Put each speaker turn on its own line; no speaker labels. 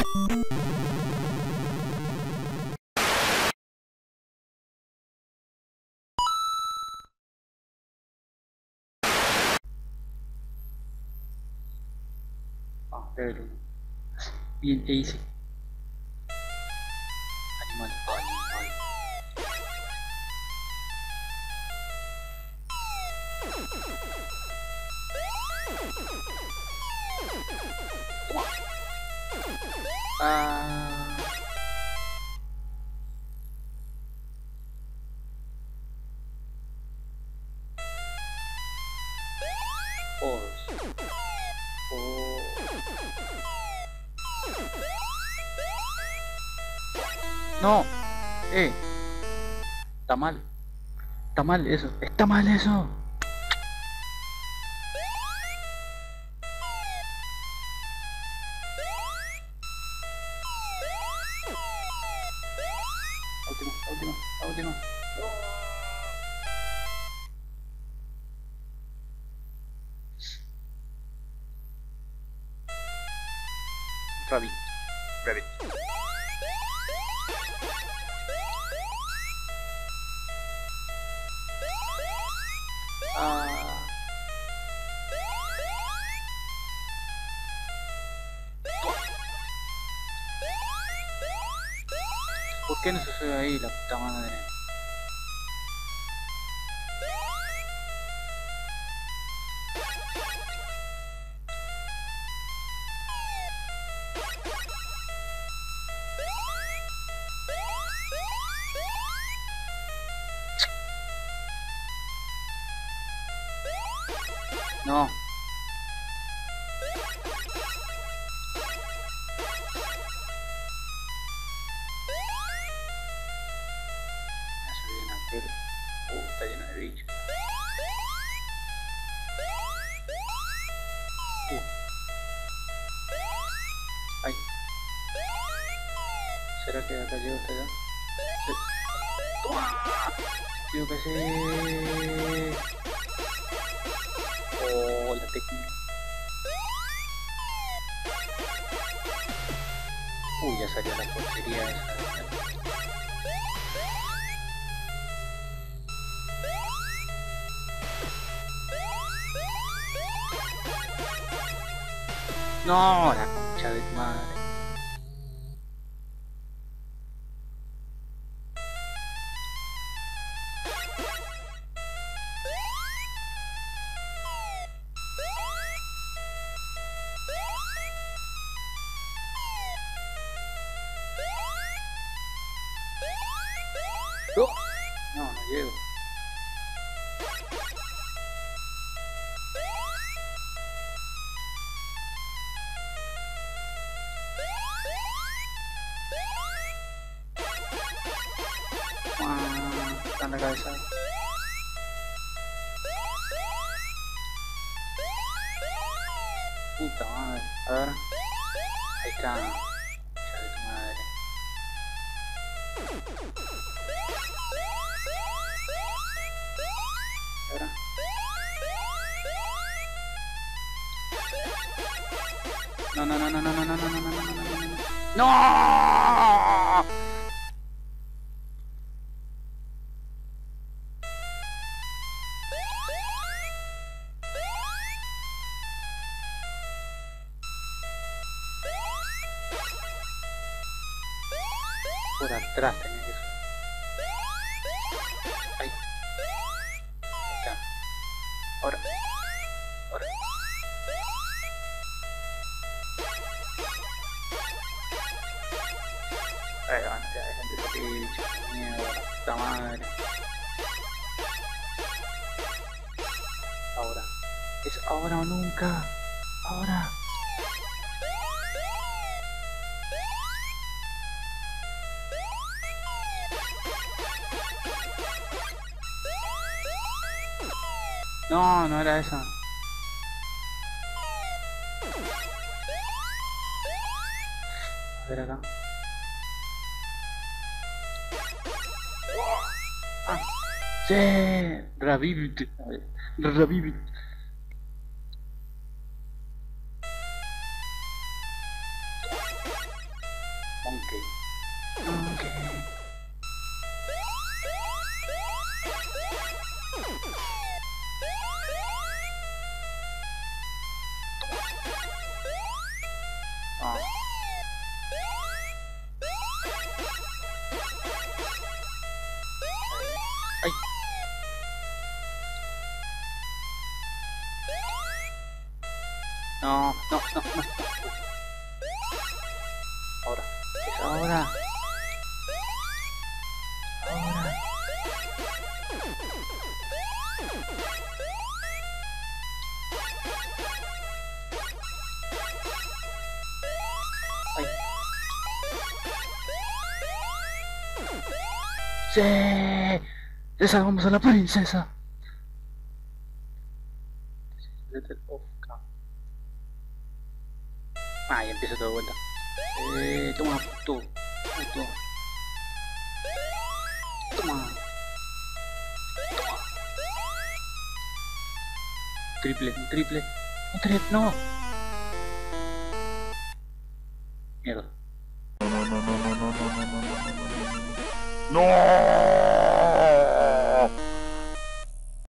Ah, pero bien easy. Animal, animal. Ah, horse. Oh. No, eh, está mal. Está mal eso. Está mal eso. Última, última, última. Rabbit, rabbit. Ah, ¿por qué no se sube ahí la puta madre? No. Ya subí en la tele. Está lleno de bichos. Ay. ¿Será que de acá llego hasta allá? Sí. ¡Toma! Yo que sé. Oh, la técnica. Uy, ya salió la porquería esa. No, la concha de tu madre. No, no, no llego. Ah, está en la cabeza. Puta madre. A ver. Ahí está. Concha de tu madre. Ahora. No, no, no, no, no, no, no, no, no, no, no, no, no, no. ¡No! Por atrás tenía que ser. Ahí. Ahí está. Ahora. Ahora. Ahí van, ya dejen de salir, bichos de mierda, puta madre. Ahora. Es ahora o nunca. Ahora. No, no era esa. A ver acá. Ah, sí. Revivit. Revivit. Monkey. Monkey. Ah. Ay. No, no, no, no. Ahora. Es ahora. Ahora. Ay. ¡Sí! ¡Le salvamos a la princesa! Letter of Camp. Ah, ya empieza todo de vuelta. Toma, puto. Puto. Toma. Toma. Triple, un triple. Un triple, no. Mierda.
No.